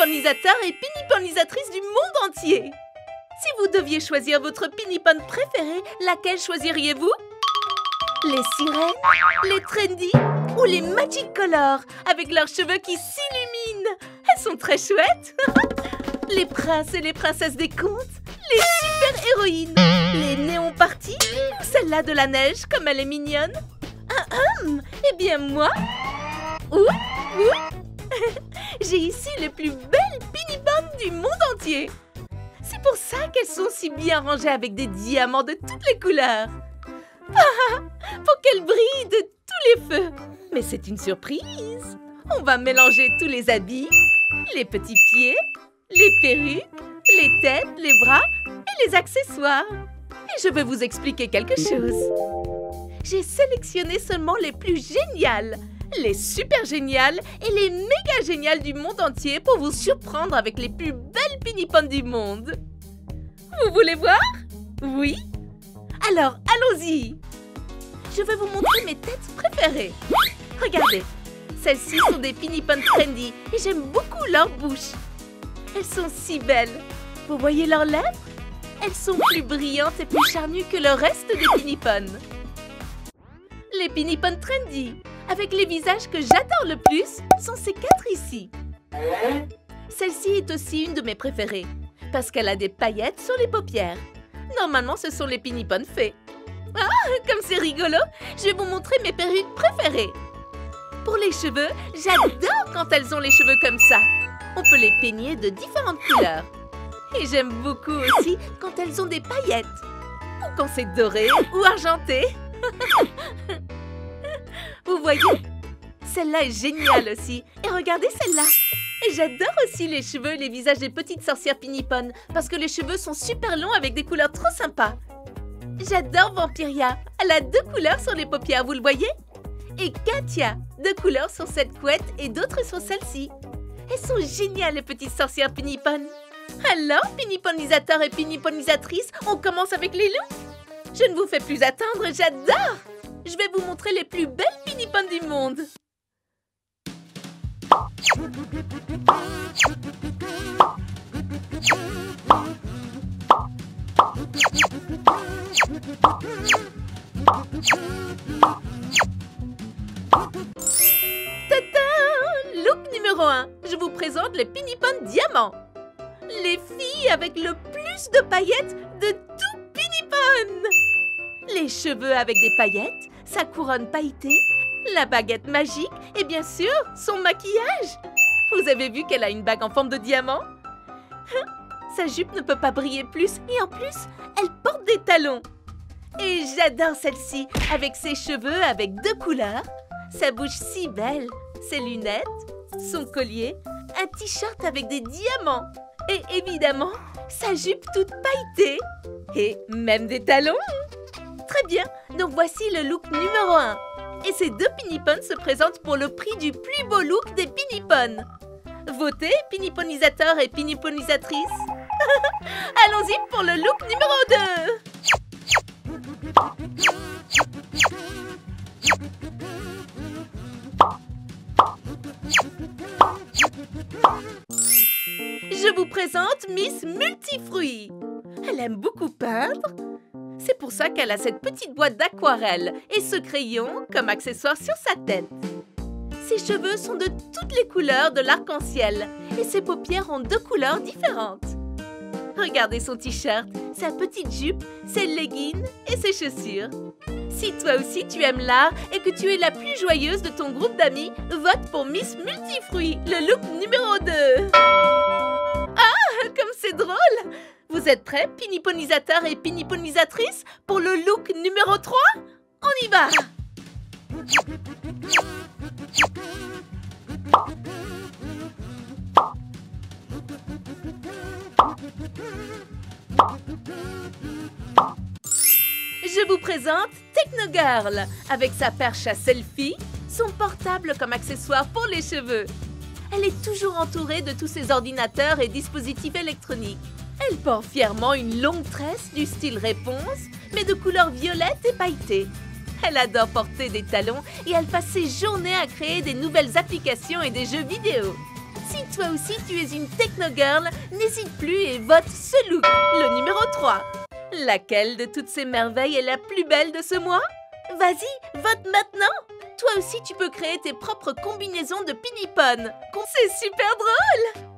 piniponnisateurs et piniponisatrices du monde entier. Si vous deviez choisir votre pinipon préféré, laquelle choisiriez-vous? Les sirènes, les trendy ou les Magic Color avec leurs cheveux qui s'illuminent? Elles sont très chouettes. Les princes et les princesses des contes, les super-héroïnes, les néons partis ou celle-là de la neige comme elle est mignonne? Eh bien moi, j'ai ici les plus belles pinipons du monde entier. C'est pour ça qu'elles sont si bien rangées avec des diamants de toutes les couleurs. Pour qu'elles brillent de tous les feux. Mais c'est une surprise. On va mélanger tous les habits, les petits pieds, les perruques, les têtes, les bras et les accessoires. Et je vais vous expliquer quelque chose. J'ai sélectionné seulement les plus géniales, les super géniales et les méga géniales du monde entier pour vous surprendre avec les plus belles pinipons du monde. Vous voulez voir? Oui? Alors, allons-y! Je vais vous montrer mes têtes préférées. Regardez, celles-ci sont des pinipons trendy et j'aime beaucoup leur bouche. Elles sont si belles. Vous voyez leurs lèvres? Elles sont plus brillantes et plus charnues que le reste des pinipons. Les pinipons trendy, avec les visages que j'adore le plus, sont ces 4 ici. Celle-ci est aussi une de mes préférées, parce qu'elle a des paillettes sur les paupières. Normalement, ce sont les pinipons fées. Ah, comme c'est rigolo, je vais vous montrer mes perruques préférées. Pour les cheveux, j'adore quand elles ont les cheveux comme ça. On peut les peigner de différentes couleurs. Et j'aime beaucoup aussi quand elles ont des paillettes. Ou quand c'est doré ou argenté. Vous voyez? Celle-là est géniale aussi. Et regardez celle-là. Et j'adore aussi les cheveux et les visages des petites sorcières pinipon parce que les cheveux sont super longs avec des couleurs trop sympas. J'adore Vampiria. Elle a 2 couleurs sur les paupières, vous le voyez? Et Katia, 2 couleurs sur cette couette et d'autres sur celle-ci. Elles sont géniales, les petites sorcières pinipon. Alors, piniponisateurs et piniponisatrices, on commence avec les looks? Je ne vous fais plus attendre, j'adore! Je vais vous montrer les plus belles pinipons du monde. Tata! Look numéro 1. Je vous présente les pinipons diamants. Les filles avec le plus de paillettes de tout pinipon. Les cheveux avec des paillettes, sa couronne pailletée, la baguette magique et bien sûr, son maquillage. Vous avez vu qu'elle a une bague en forme de diamant? Sa jupe ne peut pas briller plus et en plus, elle porte des talons. Et j'adore celle-ci avec ses cheveux avec 2 couleurs, sa bouche si belle, ses lunettes, son collier, un t-shirt avec des diamants et évidemment, sa jupe toute pailletée et même des talons. Très bien, donc voici le look numéro 1. Et ces 2 pinipons se présentent pour le prix du plus beau look des pinipons. Votez, piniponisateurs et piniponisatrices. Allons-y pour le look numéro 2. Je vous présente Miss Multifruits. Elle aime beaucoup peindre. C'est pour ça qu'elle a cette petite boîte d'aquarelle et ce crayon comme accessoire sur sa tête. Ses cheveux sont de toutes les couleurs de l'arc-en-ciel et ses paupières ont 2 couleurs différentes. Regardez son t-shirt, sa petite jupe, ses leggings et ses chaussures. Si toi aussi tu aimes l'art et que tu es la plus joyeuse de ton groupe d'amis, vote pour Miss Multifruits, le look numéro 2. Ah, comme c'est drôle! Vous êtes prêts, piniponisateurs et piniponisatrices, pour le look numéro 3? On y va! Je vous présente Technogirl, avec sa perche à selfie, son portable comme accessoire pour les cheveux. Elle est toujours entourée de tous ses ordinateurs et dispositifs électroniques. Elle porte fièrement une longue tresse du style réponse, mais de couleur violette et pailletée. Elle adore porter des talons et elle passe ses journées à créer des nouvelles applications et des jeux vidéo. Si toi aussi tu es une techno-girl, n'hésite plus et vote ce look, le numéro 3. Laquelle de toutes ces merveilles est la plus belle de ce mois? Vas-y, vote maintenant! Toi aussi tu peux créer tes propres combinaisons de pinipon. C'est super drôle!